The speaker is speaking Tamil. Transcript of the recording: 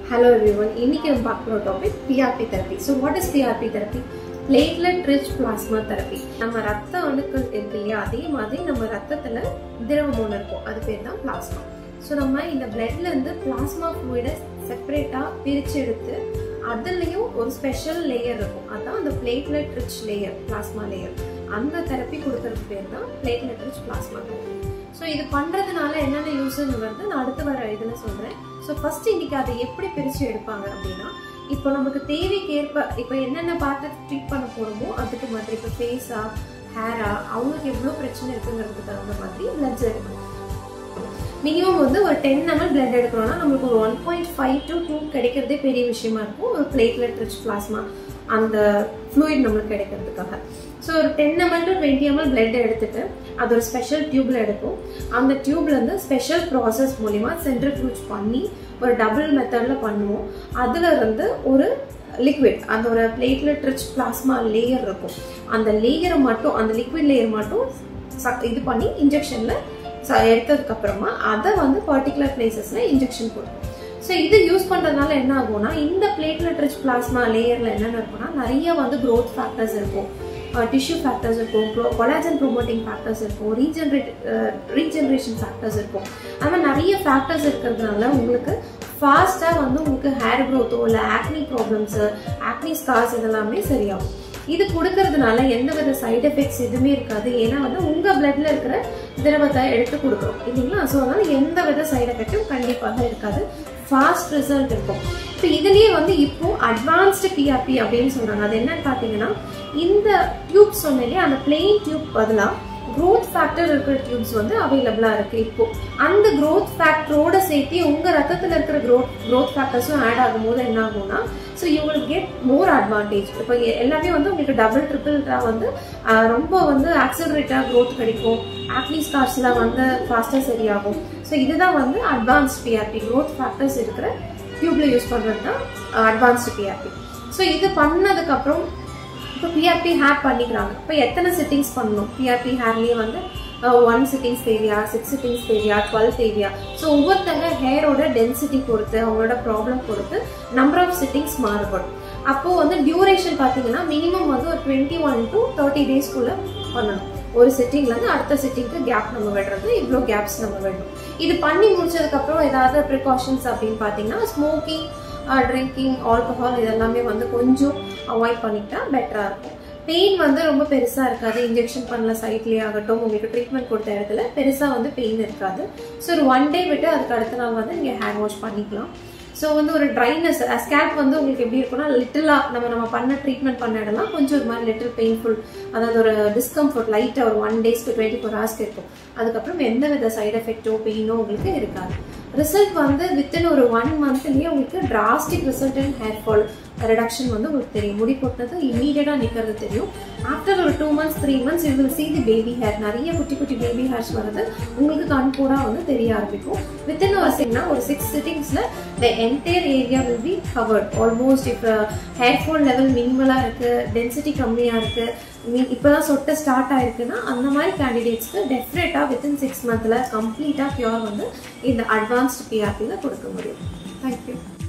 Hello everyone, இன்னைக்கு நம்ம பார்க்குற topic PRP therapy. So what is PRP therapy? Platelet rich plasma therapy. நம்ம ரத்த அணுக்கள் இருக்கு இல்லையா, அதே மாதிரி நம்ம ரத்தத்துல திரவம் ஒன்று இருக்கும், அது பேர் தான் பிளாஸ்மா. ஸோ நம்ம இந்த பிளட்ல இருந்து பிளாஸ்மா ஃப்ளூயிடை செப்பரேட்டா பிரிச்சு எடுத்து அதுலயும் ஒரு ஸ்பெஷல் லேயர் இருக்கும், அதான் அந்த platelet rich layer, plasma layer. அந்த தெரப்பி கொடுக்கறது பேர் தான் platelet rich plasma therapy. So இது பண்றதுனால என்னென்ன யூஸ்ன்னு வந்து நான் அடுத்து வர இதுல சொல்றேன். ஸோ ஃபர்ஸ்ட் இன்னைக்கு அதை எப்படி பிரிச்சு எடுப்பாங்க அப்படின்னா, இப்போ நமக்கு தேவைக்கு ஏற்ப இப்போ என்னென்ன பார்த்து ட்ரீட் பண்ண போறோமோ அதுக்கு மாதிரி, இப்போ ஃபேஸா ஹேரா அவங்களுக்கு எவ்வளோ பிரச்சனை இருக்குங்கிறதுக்கு தகுந்த மாதிரி பிளட்ஸ் எடுக்கணும். மினிமம் வந்து ஒரு 10 ml பிளட் எடுக்கிறோம்னா நம்மளுக்கு ஒரு 1.5 to 2 கிடைக்கிறதே பெரிய விஷயமா இருக்கும், ஒரு பிளேட்லெட் ரிச் பிளாஸ்மா அந்த ஃப்ளூயிட் நம்மளுக்கு கிடைக்கிறதுக்காக. ஸோ ஒரு 10 ml to 20 ml பிளட் எடுத்துட்டு அது ஒரு ஸ்பெஷல் டியூப்ல எடுக்கும். அந்த டியூப்ல இருந்து ஸ்பெஷல் ப்ராசஸ் மூலியமா சென்ட்ரிஃபியூஜ் பண்ணி ஒரு டபுள் மெத்தட்ல பண்ணுவோம். அதுல இருந்து ஒரு லிக்விட், அந்த ஒரு பிளேட்லெட் ரிச் பிளாஸ்மா லேயர் இருக்கும், அந்த லேயரை மட்டும், அந்த லிக்விட் லேயர் மட்டும் இது பண்ணி இன்ஜெக்ஷன்ல எடுத்ததுக்கு அப்புறமா அதை வந்து பர்டிகுலர் பிளேசஸ்ல இன்ஜெக்ஷன் கொடுக்கும். ஸோ இது யூஸ் பண்றதுனால என்ன ஆகும்னா, இந்த பிளேட்லெட் ரிச் பிளாஸ்மா லேயர்ல என்னென்ன இருக்கும்னா நிறைய வந்து க்ரோத் ஃபேக்டர்ஸ் இருக்கும், டிஷ்யூ ஃபேக்டர்ஸ் இருக்கும், கொலாஜன் ப்ரோமோட்டிங் ஃபேக்டர்ஸ் இருக்கும், ரீஜெனரேஷன் ஃபேக்டர்ஸ் இருக்கும். அது மாதிரி நிறைய ஃபேக்டர்ஸ் இருக்கிறதுனால உங்களுக்கு ஃபாஸ்டா வந்து உங்களுக்கு ஹேர் க்ரோத்தோ இல்லை ஆக்னி ப்ராப்ளம்ஸ், ஆக்னி ஸ்கார்ஸ் இதெல்லாமே சரியாகும். இது கொடுக்கறதுனால எந்த வித சைட் எஃபெக்ட்ஸ் எதுவுமே இருக்காது, ஏன்னா வந்து உங்க பிளட்ல இருக்கிற திரவத்தை எடுத்து கொடுக்குறோம் இல்லைங்களா. ஸோ அதனால எந்த வித சைட் எஃபெக்டும் கண்டிப்பாக இருக்காது, ஃபாஸ்ட் ரிசல்ட் இருக்கும். இப்போ இதுலயே வந்து இப்போ அட்வான்ஸ்டு PRP அப்படின்னு சொல்றாங்க. அது என்னன்னு பாத்தீங்கன்னா, இந்த டியூப் சொன்னாலே அந்த பிளெயின் டியூப் பதிலாக growth factor இருக்கிற டியூப்ஸ் வந்து அவைலபிளா இருக்கு. இப்போ அந்த growth factorோட சேர்த்து உங்க ரத்தத்துல இருக்கிற growth factorsம் ஆட் ஆகும்போது என்ன ஆகும்னா, so you will get more advantage. இப்போ எல்லாமே வந்து உங்களுக்கு டபுள் ட்ரிபிள்டா வந்து ரொம்ப வந்து ஆக்சலரேட்டா growth கிடைக்கும், ஆக்னி ஸ்கார்ஸ்லாம் வந்து ஃபாஸ்டா சரியாகும். ஸோ இதுதான் வந்து அட்வான்ஸ்ட் PRP, growth factors இருக்கிற டியூப்ல யூஸ் பண்றது தான் அட்வான்ஸ்டு PRP. ஸோ இது பண்ணதுக்கு அப்புறம் இப்போ PRP ஹேர் பண்ணிக்கிறாங்க. இப்போ எத்தனை சிட்டிங்ஸ் பண்ணணும், PRP ஹேர்லேயே வந்து 1 சிட்டிங்ஸ் தேவையா, 6 சிட்டிங்ஸ் தேவையா, 12 தேவையா. ஸோ ஒவ்வொருத்தங்க ஹேரோட டென்சிட்டி பொறுத்து, அவங்களோட ப்ராப்ளம் பொறுத்து நம்பர் ஆஃப் சிட்டிங்ஸ் மாறுபடும். அப்போ வந்து டியூரேஷன் பார்த்தீங்கன்னா மினிமம் வந்து ஒரு 21 to 30 டேஸ்க்குள்ள பண்ணணும். ஒரு சிட்டிங்ல இருந்து அடுத்த சிட்டிங்க்கு கேப் நம்ம விடுறது, இவ்வளோ கேப்ஸ் நம்ம விடணும். இது பண்ணி முடிச்சதுக்கு அப்புறம் ஏதாவது ப்ரிகாஷன்ஸ் அப்படின்னு பார்த்தீங்கன்னா, ஸ்மோக்கிங், ட்ரிங்கிங், ஆல்கஹால் இதெல்லாமே வந்து கொஞ்சம் அவாய்ட் பண்ணிக்கிட்டா பெட்டரா இருக்கும். பெயின் வந்து ரொம்ப பெருசா இருக்காது, இன்ஜெக்ஷன் பண்ணல சைட்லயே ஆகட்டும், உங்களுக்கு ட்ரீட்மெண்ட் கொடுத்த இடத்துல பெருசா வந்து பெயின் இருக்காது. ஸோ ஒரு 1 day விட்டு அதுக்கு அடுத்த நாள் வந்து நீங்க ஹேர் வாஷ் பண்ணிக்கலாம். ஸோ வந்து ஒரு ட்ரைனஸ், ஸ்கேல்ப் வந்து உங்களுக்கு எப்படி இருக்கும்னா, லிட்டிலா நம்ம பண்ண ட்ரீட்மெண்ட் பண்ண இடம்லாம் கொஞ்சம் ஒரு மாதிரி லிட்டில் பெயின்ஃபுல், அதாவது ஒரு டிஸ்கம்ஃபர்ட் லைட்டா ஒரு 1 days to 24 hours இருக்கும். அதுக்கப்புறம் எந்த வித சைட் எஃபெக்டோ பெயினோ உங்களுக்கு இருக்காது. ரிசல்ட் வந்து வித்தின் ஒரு 1 monthலயே உங்களுக்கு drastic result in hair fall reduction வந்து உங்களுக்கு தெரியும். முடி கொட்டினது இமீடியட்டா நிக்கிறது தெரியும். ஆஃப்டர் ஒரு 2 months 3 months you will see the baby hair, நிறைய குட்டி குட்டி பேபி ஹேர்ஸ் வருது உங்களுக்கு கண் கூட வந்து தெரிய ஆரம்பிக்கும். வித்தின் ஒரு 6 சிட்டிங்ஸ்ல the entire area will be covered almost. இப்போ ஹேர் ஃபால் லெவல் மினிமலா இருக்கு, டென்சிட்டி கம்மியா இருக்கு, இப்பதான் சொட்ட ஸ்டார்ட் ஆயிருக்குன்னா அந்த மாதிரி கேண்டிடேட்ஸ்க்கு டெஃபினட்டா வித்தின் 6 monthல கம்ப்ளீட்டா கியூர் வந்து இந்த அட்வான்ஸ்டு PRPல கொடுக்க முடியும். தேங்க்யூ.